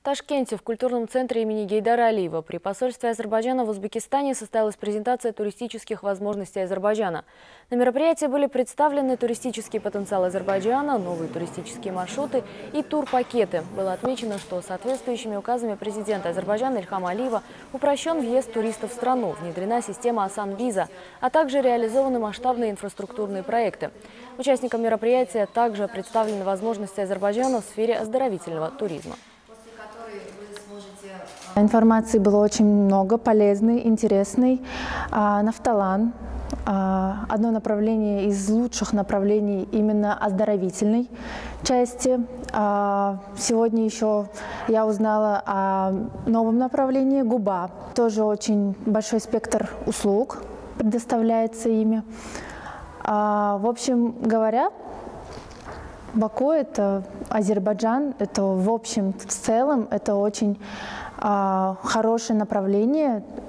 Ташкенте в культурном центре имени Гейдара Алиева при посольстве Азербайджана в Узбекистане состоялась презентация туристических возможностей Азербайджана. На мероприятии были представлены туристический потенциал Азербайджана, новые туристические маршруты и турпакеты. Было отмечено, что соответствующими указами президента Азербайджана Ильхама Алиева упрощен въезд туристов в страну, внедрена система Асан-виза, а также реализованы масштабные инфраструктурные проекты. Участникам мероприятия также представлены возможности Азербайджана в сфере оздоровительного туризма. Информации было очень много, полезной, интересной. Нафталан – одно направление из лучших направлений именно оздоровительной части. Сегодня еще я узнала о новом направлении – Губа. Тоже очень большой спектр услуг предоставляется ими. В общем говоря, Баку – это Азербайджан, это в общем, в целом, это очень хорошее направление